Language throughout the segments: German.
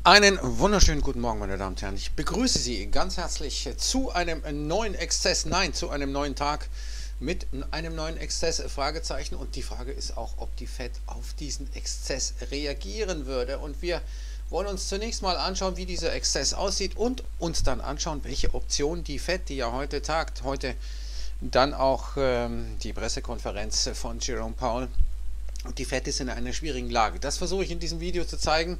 Einen wunderschönen guten Morgen, meine Damen und Herren. Ich begrüße Sie ganz herzlich zu einem neuen Exzess, nein, zu einem neuen Tag mit einem neuen Exzess, Fragezeichen. Und die Frage ist auch, ob die Fed auf diesen Exzess reagieren würde. Und wir wollen uns zunächst mal anschauen, wie dieser Exzess aussieht und uns dann anschauen, welche Optionen die Fed, die ja heute tagt, heute dann auch die Pressekonferenz von Jerome Powell. Und die Fed ist in einer schwierigen Lage. Das versuche ich in diesem Video zu zeigen.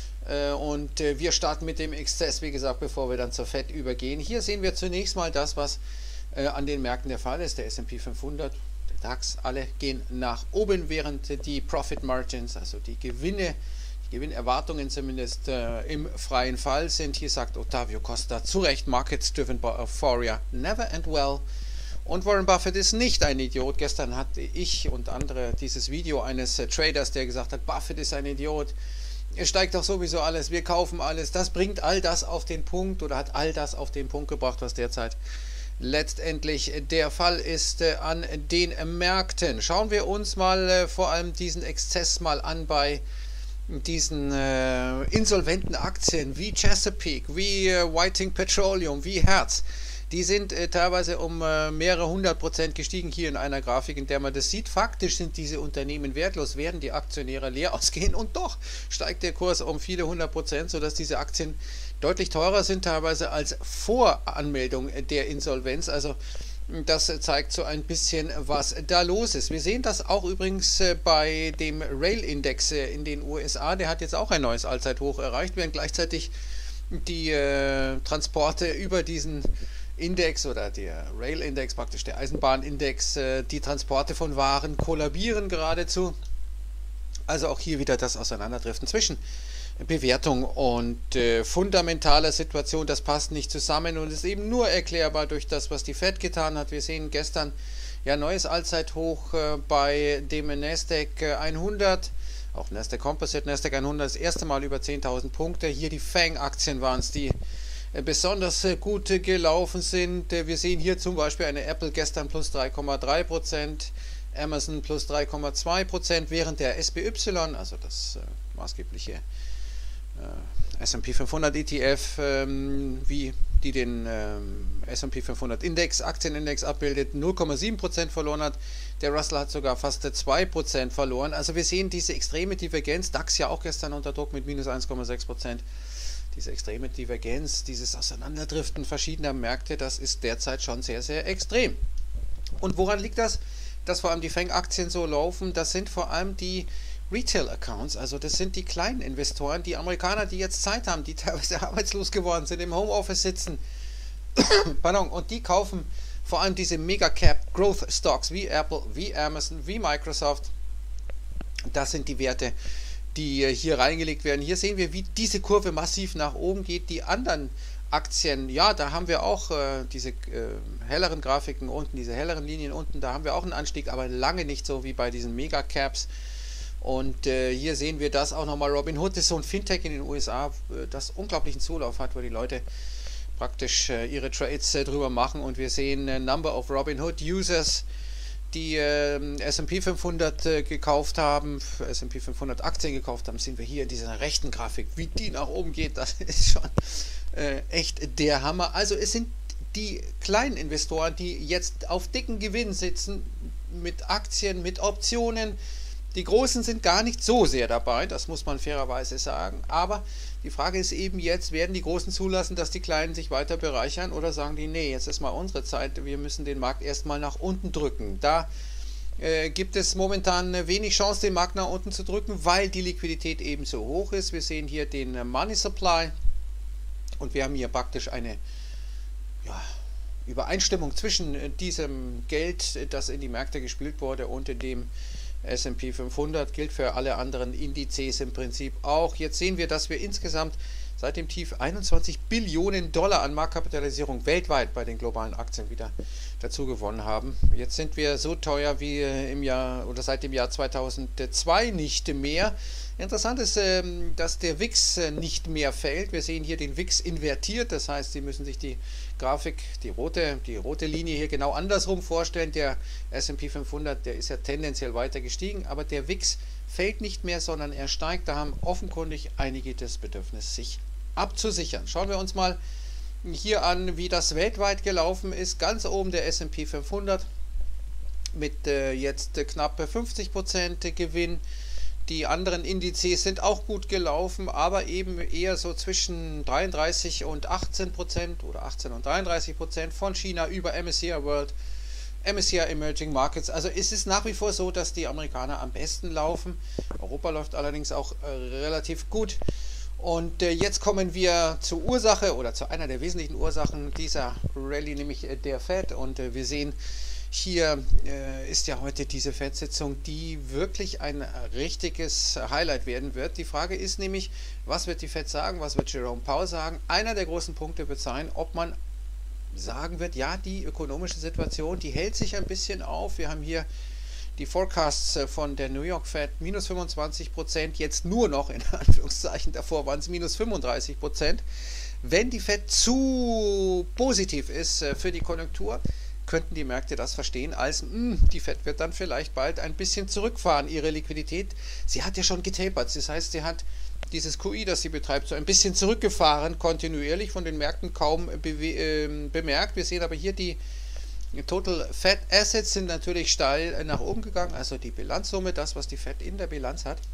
Und wir starten mit dem Exzess, wie gesagt, bevor wir dann zur Fed übergehen. Hier sehen wir zunächst mal das, was an den Märkten der Fall ist. Der S&P 500, der DAX, alle gehen nach oben, während die Profit Margins, also die Gewinne, die Gewinnerwartungen zumindest im freien Fall sind. Hier sagt Ottavio Costa zu Recht, Markets driven by euphoria, never end well. Und Warren Buffett ist nicht ein Idiot. Gestern hatte ich und andere dieses Video eines Traders, der gesagt hat, Buffett ist ein Idiot. Es steigt doch sowieso alles, wir kaufen alles. Das bringt all das auf den Punkt oder hat all das auf den Punkt gebracht, was derzeit letztendlich der Fall ist an den Märkten. Schauen wir uns mal vor allem diesen Exzess mal an bei diesen insolventen Aktien wie Chesapeake, wie Whiting Petroleum, wie Hertz. Die sind teilweise um mehrere 100% gestiegen, hier in einer Grafik, in der man das sieht. Faktisch sind diese Unternehmen wertlos, werden die Aktionäre leer ausgehen und doch steigt der Kurs um viele 100%, sodass diese Aktien deutlich teurer sind, teilweise als Voranmeldung der Insolvenz. Also das zeigt so ein bisschen, was da los ist. Wir sehen das auch übrigens bei dem Rail-Index in den USA. Der hat jetzt auch ein neues Allzeithoch erreicht, während gleichzeitig die Transporte über diesen Index oder der Rail-Index, praktisch der Eisenbahnindex, die Transporte von Waren kollabieren geradezu. Also auch hier wieder das Auseinanderdriften zwischen Bewertung und fundamentaler Situation. Das passt nicht zusammen und ist eben nur erklärbar durch das, was die Fed getan hat. Wir sehen gestern ja neues Allzeithoch bei dem Nasdaq 100. Auch Nasdaq Composite, Nasdaq 100 das erste Mal über 10.000 Punkte. Hier die FANG-Aktien waren es, die besonders gut gelaufen sind. Wir sehen hier zum Beispiel eine Apple gestern plus 3,3%, Amazon plus 3,2%, während der SPY, also das maßgebliche S&P 500 ETF, wie die den S&P 500 Index, Aktienindex abbildet, 0,7% verloren hat. Der Russell hat sogar fast 2% verloren. Also wir sehen diese extreme Divergenz, DAX ja auch gestern unter Druck mit minus 1,6%. Diese extreme Divergenz, dieses Auseinanderdriften verschiedener Märkte, das ist derzeit schon sehr, sehr extrem. Und woran liegt das, dass vor allem die FANG-Aktien so laufen? Das sind vor allem die Retail-Accounts, also das sind die kleinen Investoren, die Amerikaner, die jetzt Zeit haben, die teilweise arbeitslos geworden sind, im Homeoffice sitzen, pardon, und die kaufen vor allem diese Mega-Cap-Growth-Stocks wie Apple, wie Amazon, wie Microsoft. Das sind die Werte, die hier reingelegt werden. Hier sehen wir, wie diese Kurve massiv nach oben geht. Die anderen Aktien, ja, da haben wir auch diese helleren Grafiken unten, diese helleren Linien unten, da haben wir auch einen Anstieg, aber lange nicht so wie bei diesen Mega-Caps. Und hier sehen wir das auch nochmal. Robinhood ist so ein Fintech in den USA, das unglaublichen Zulauf hat, wo die Leute praktisch ihre Trades drüber machen. Und wir sehen Number of Robinhood Users, die S&P 500 gekauft haben, S&P 500 Aktien gekauft haben, sehen wir hier in dieser rechten Grafik, wie die nach oben geht. Das ist schon echt der Hammer. Also es sind die kleinen Investoren, die jetzt auf dicken Gewinn sitzen, mit Aktien, mit Optionen. Die Großen sind gar nicht so sehr dabei, das muss man fairerweise sagen. Aber die Frage ist eben jetzt, werden die Großen zulassen, dass die Kleinen sich weiter bereichern oder sagen die, nee, jetzt ist mal unsere Zeit, wir müssen den Markt erstmal nach unten drücken. Da gibt es momentan wenig Chance, den Markt nach unten zu drücken, weil die Liquidität eben so hoch ist. Wir sehen hier den Money Supply und wir haben hier praktisch eine Übereinstimmung zwischen diesem Geld, das in die Märkte gespült wurde, und in dem S&P 500, gilt für alle anderen Indizes im Prinzip auch. Jetzt sehen wir, dass wir insgesamt seit dem Tief 21 Billionen Dollar an Marktkapitalisierung weltweit bei den globalen Aktien wieder dazu gewonnen haben. Jetzt sind wir so teuer wie im Jahr oder seit dem Jahr 2002 nicht mehr. Interessant ist, dass der VIX nicht mehr fällt. Wir sehen hier den VIX invertiert, das heißt, Sie müssen sich die Grafik, die rote Linie hier genau andersrum vorstellen. Der S&P 500, der ist ja tendenziell weiter gestiegen, aber der VIX fällt nicht mehr, sondern er steigt. Da haben offenkundig einige das Bedürfnis, sich abzusichern. Schauen wir uns mal hier an, wie das weltweit gelaufen ist. Ganz oben der S&P 500 mit jetzt knapp 50% Gewinn. Die anderen Indizes sind auch gut gelaufen, aber eben eher so zwischen 33 und 18% oder 18 und 33% von China über MSCI World, MSCI Emerging Markets. Also ist es nach wie vor so, dass die Amerikaner am besten laufen. Europa läuft allerdings auch relativ gut. Und jetzt kommen wir zur Ursache oder zu einer der wesentlichen Ursachen dieser Rallye, nämlich der Fed. Und wir sehen, hier ist ja heute diese Fed-Sitzung, die wirklich ein richtiges Highlight werden wird. Die Frage ist nämlich, was wird die Fed sagen, was wird Jerome Powell sagen? Einer der großen Punkte wird sein, ob man sagen wird, ja, die ökonomische Situation, die hält sich ein bisschen auf. Wir haben hier die Forecasts von der New York Fed, minus 25%, jetzt nur noch in Anführungszeichen, davor waren es minus 35%. Wenn die Fed zu positiv ist für die Konjunktur, könnten die Märkte das verstehen als, die Fed wird dann vielleicht bald ein bisschen zurückfahren, ihre Liquidität. Sie hat ja schon getapert, das heißt, sie hat dieses QE, das sie betreibt, so ein bisschen zurückgefahren, kontinuierlich von den Märkten kaum bemerkt. Wir sehen aber hier, die Total Fed Assets sind natürlich steil nach oben gegangen, also die Bilanzsumme, das, was die Fed in der Bilanz hat.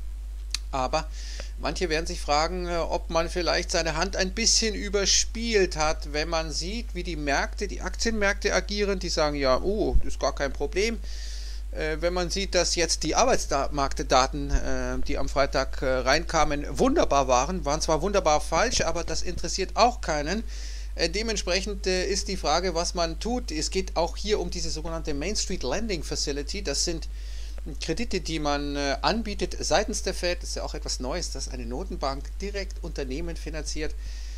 Aber manche werden sich fragen, ob man vielleicht seine Hand ein bisschen überspielt hat, wenn man sieht, wie die Märkte, die Aktienmärkte agieren. Die sagen ja, oh, das ist gar kein Problem. Wenn man sieht, dass jetzt die Arbeitsmarktdaten, die am Freitag reinkamen, wunderbar waren zwar wunderbar falsch, aber das interessiert auch keinen. Dementsprechend ist die Frage, was man tut. Es geht auch hier um diese sogenannte Main Street Lending Facility. Das sind Kredite, die man anbietet seitens der Fed. Das ist ja auch etwas Neues, dass eine Notenbank direkt Unternehmen finanziert.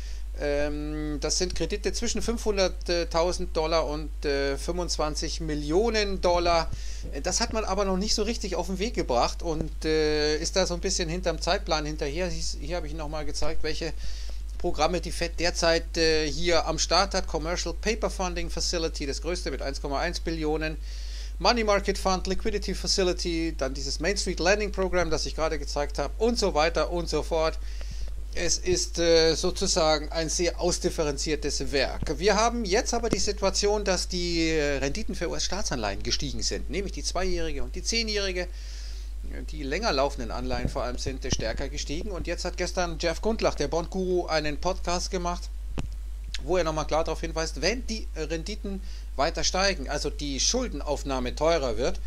Das sind Kredite zwischen $500.000 und 25 Millionen Dollar. Das hat man aber noch nicht so richtig auf den Weg gebracht und ist da so ein bisschen hinterm Zeitplan hinterher. Hier habe ich nochmal gezeigt, welche Programme die Fed derzeit hier am Start hat. Commercial Paper Funding Facility, das größte mit 1,1 Billionen. Money Market Fund, Liquidity Facility, dann dieses Main Street Lending Program, das ich gerade gezeigt habe und so weiter und so fort. Es ist sozusagen ein sehr ausdifferenziertes Werk. Wir haben jetzt aber die Situation, dass die Renditen für US-Staatsanleihen gestiegen sind, nämlich die 2-jährige und die 10-jährige. Die länger laufenden Anleihen vor allem sind stärker gestiegen. Und jetzt hat gestern Jeff Gundlach, der Bond-Guru, einen Podcast gemacht, wo er nochmal klar darauf hinweist, wenn die Renditen weiter steigen, also die Schuldenaufnahme teurer wird,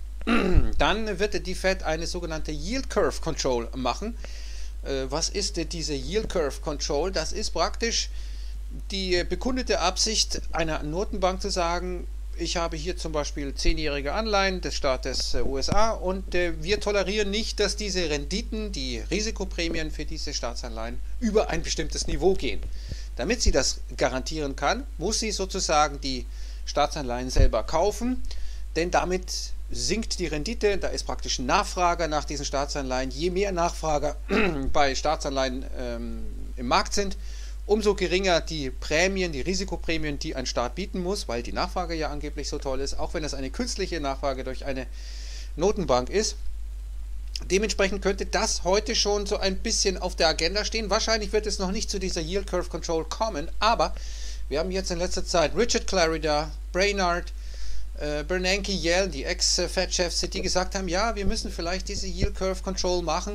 dann wird die Fed eine sogenannte Yield Curve Control machen. Was ist diese Yield Curve Control? Das ist praktisch die bekundete Absicht einer Notenbank zu sagen, ich habe hier zum Beispiel 10-jährige Anleihen des Staates USA und wir tolerieren nicht, dass diese Renditen, die Risikoprämien für diese Staatsanleihen über ein bestimmtes Niveau gehen. Damit sie das garantieren kann, muss sie sozusagen die Staatsanleihen selber kaufen, denn damit sinkt die Rendite, da ist praktisch Nachfrage nach diesen Staatsanleihen. Je mehr Nachfrager bei Staatsanleihen im Markt sind, umso geringer die Prämien, die Risikoprämien, die ein Staat bieten muss, weil die Nachfrage ja angeblich so toll ist, auch wenn es eine künstliche Nachfrage durch eine Notenbank ist. Dementsprechend könnte das heute schon so ein bisschen auf der Agenda stehen. Wahrscheinlich wird es noch nicht zu dieser Yield Curve Control kommen, aber wir haben jetzt in letzter Zeit Richard Clarida, Brainard, Bernanke, Yellen, die Ex-Fed-Chefs, die gesagt haben, ja, wir müssen vielleicht diese Yield Curve Control machen.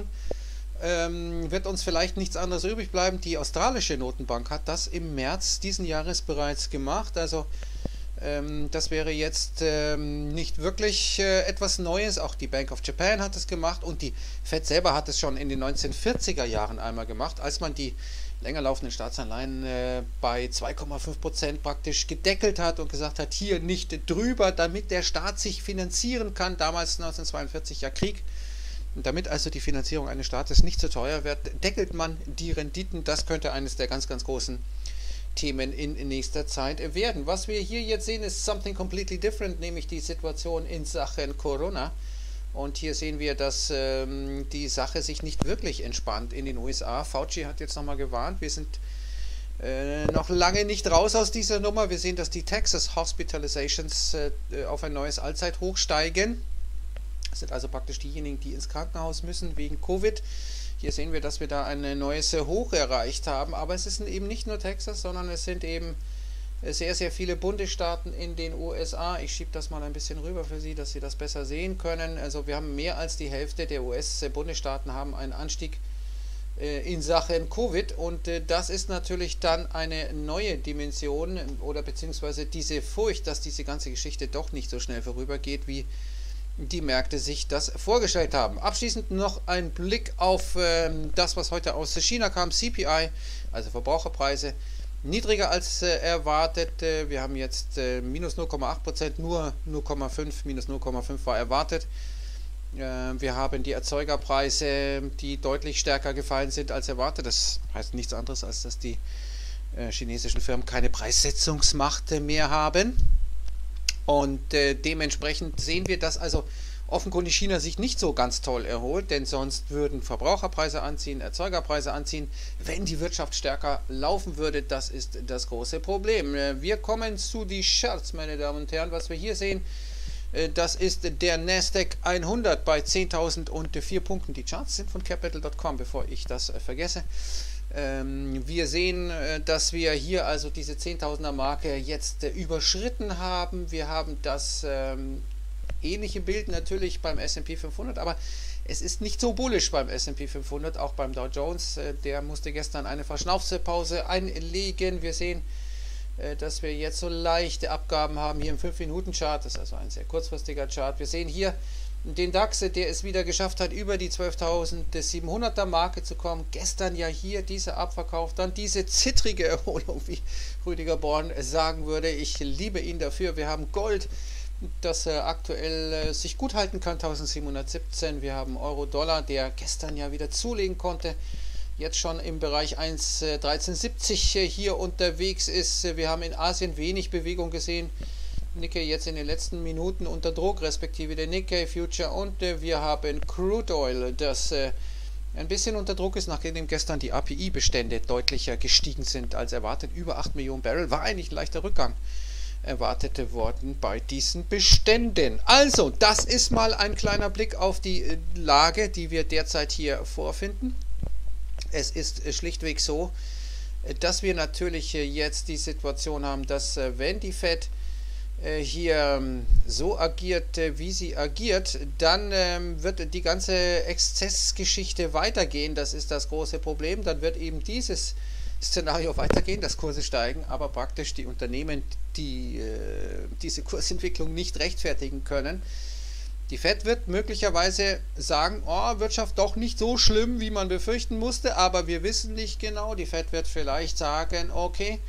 Wird uns vielleicht nichts anderes übrig bleiben. Die australische Notenbank hat das im März diesen Jahres bereits gemacht. Also das wäre jetzt nicht wirklich etwas Neues. Auch die Bank of Japan hat es gemacht und die Fed selber hat es schon in den 1940er Jahren einmal gemacht, als man die länger laufenden Staatsanleihen bei 2,5% praktisch gedeckelt hat und gesagt hat, hier nicht drüber, damit der Staat sich finanzieren kann. Damals 1942 ja Krieg. Und damit also die Finanzierung eines Staates nicht zu teuer wird, deckelt man die Renditen. Das könnte eines der ganz, ganz großen Themen in nächster Zeit werden. Was wir hier jetzt sehen, ist something completely different, nämlich die Situation in Sachen Corona. Und hier sehen wir, dass die Sache sich nicht wirklich entspannt in den USA. Fauci hat jetzt nochmal gewarnt, wir sind noch lange nicht raus aus dieser Nummer. Wir sehen, dass die Texas Hospitalizations auf ein neues Allzeithoch steigen. Das sind also praktisch diejenigen, die ins Krankenhaus müssen wegen Covid. Hier sehen wir, dass wir da ein neues Hoch erreicht haben, aber es ist eben nicht nur Texas, sondern es sind eben sehr, sehr viele Bundesstaaten in den USA. Ich schiebe das mal ein bisschen rüber für Sie, dass Sie das besser sehen können. Also wir haben mehr als die Hälfte der US-Bundesstaaten haben einen Anstieg in Sachen Covid, und das ist natürlich dann eine neue Dimension oder beziehungsweise diese Furcht, dass diese ganze Geschichte doch nicht so schnell vorübergeht, wie die Märkte sich das vorgestellt haben. Abschließend noch ein Blick auf das, was heute aus China kam, CPI, also Verbraucherpreise, niedriger als erwartet. Wir haben jetzt minus 0,8%, nur 0,5, minus 0,5 war erwartet. Wir haben die Erzeugerpreise, die deutlich stärker gefallen sind als erwartet. Das heißt nichts anderes, als dass die chinesischen Firmen keine Preissetzungsmacht mehr haben. Und dementsprechend sehen wir, dass also offenkundig China sich nicht so ganz toll erholt, denn sonst würden Verbraucherpreise anziehen, Erzeugerpreise anziehen, wenn die Wirtschaft stärker laufen würde. Das ist das große Problem. Wir kommen zu den Charts, meine Damen und Herren. Was wir hier sehen, das ist der Nasdaq 100 bei 10.004 Punkten. Die Charts sind von Capital.com, bevor ich das vergesse. Wir sehen, dass wir hier also diese 10.000er Marke jetzt überschritten haben. Wir haben das ähnliche Bild natürlich beim S&P 500, aber es ist nicht so bullisch beim S&P 500, auch beim Dow Jones. Der musste gestern eine Verschnaufpause einlegen. Wir sehen, dass wir jetzt so leichte Abgaben haben hier im 5-Minuten-Chart. Das ist also ein sehr kurzfristiger Chart. Wir sehen hier den DAX, der es wieder geschafft hat, über die 12.700er Marke zu kommen. Gestern ja hier dieser Abverkauf, dann diese zittrige Erholung, wie Rüdiger Born sagen würde. Ich liebe ihn dafür. Wir haben Gold, das aktuell sich gut halten kann, 1717. Wir haben Euro-Dollar, der gestern ja wieder zulegen konnte, jetzt schon im Bereich 1,1370 hier unterwegs ist. Wir haben in Asien wenig Bewegung gesehen. Nikkei jetzt in den letzten Minuten unter Druck, respektive der Nikkei Future, und wir haben Crude Oil, das ein bisschen unter Druck ist, nachdem gestern die API-Bestände deutlicher gestiegen sind als erwartet. Über 8 Millionen Barrel, war eigentlich ein leichter Rückgang erwartet worden bei diesen Beständen. Also, das ist mal ein kleiner Blick auf die Lage, die wir derzeit hier vorfinden. Es ist schlichtweg so, dass wir natürlich jetzt die Situation haben, dass wenn die Fed hier so agiert, wie sie agiert, dann wird die ganze Exzessgeschichte weitergehen. Das ist das große Problem. Dann wird eben dieses Szenario weitergehen, dass Kurse steigen, aber praktisch die Unternehmen, die diese Kursentwicklung nicht rechtfertigen können. Die Fed wird möglicherweise sagen, oh, Wirtschaft doch nicht so schlimm, wie man befürchten musste, aber wir wissen nicht genau. Die Fed wird vielleicht sagen, okay,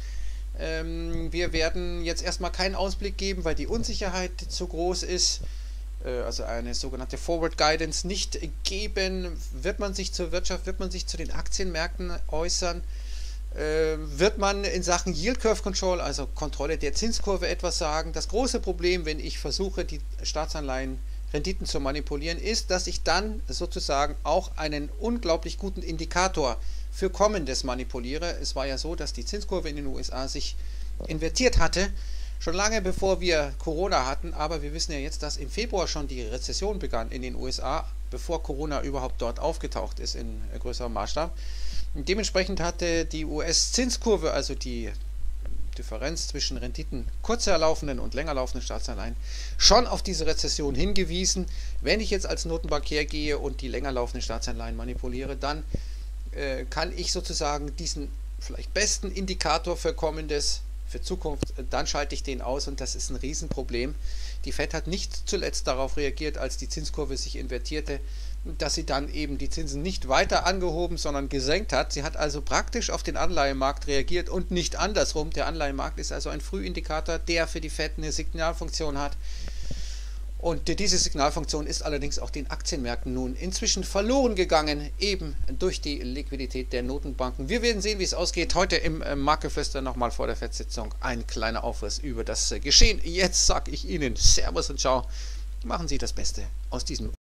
wir werden jetzt erstmal keinen Ausblick geben, weil die Unsicherheit zu groß ist, also eine sogenannte Forward Guidance nicht geben. Wird man sich zur Wirtschaft, wird man sich zu den Aktienmärkten äußern? Wird man in Sachen Yield Curve Control, also Kontrolle der Zinskurve, etwas sagen? Das große Problem, wenn ich versuche, die Staatsanleihen-Renditen zu manipulieren, ist, dass ich dann sozusagen auch einen unglaublich guten Indikator für Kommendes manipuliere. Es war ja so, dass die Zinskurve in den USA sich invertiert hatte, schon lange bevor wir Corona hatten, aber wir wissen ja jetzt, dass im Februar schon die Rezession begann in den USA, bevor Corona überhaupt dort aufgetaucht ist in größerem Maßstab. Und dementsprechend hatte die US-Zinskurve, also die Differenz zwischen Renditen kurzer laufenden und länger laufenden Staatsanleihen, schon auf diese Rezession hingewiesen. Wenn ich jetzt als Notenbank hergehe und die länger laufenden Staatsanleihen manipuliere, dann kann ich sozusagen diesen vielleicht besten Indikator für Kommendes, für Zukunft, dann schalte ich den aus, und das ist ein Riesenproblem. Die Fed hat nicht zuletzt darauf reagiert, als die Zinskurve sich invertierte, dass sie dann eben die Zinsen nicht weiter angehoben, sondern gesenkt hat. Sie hat also praktisch auf den Anleihenmarkt reagiert und nicht andersrum. Der Anleihenmarkt ist also ein Frühindikator, der für die Fed eine Signalfunktion hat. Und diese Signalfunktion ist allerdings auch den Aktienmärkten nun inzwischen verloren gegangen, eben durch die Liquidität der Notenbanken. Wir werden sehen, wie es ausgeht. Heute im Marktgeflüster nochmal vor der FED-Sitzung ein kleiner Aufriss über das Geschehen. Jetzt sage ich Ihnen Servus und Ciao. Machen Sie das Beste aus diesem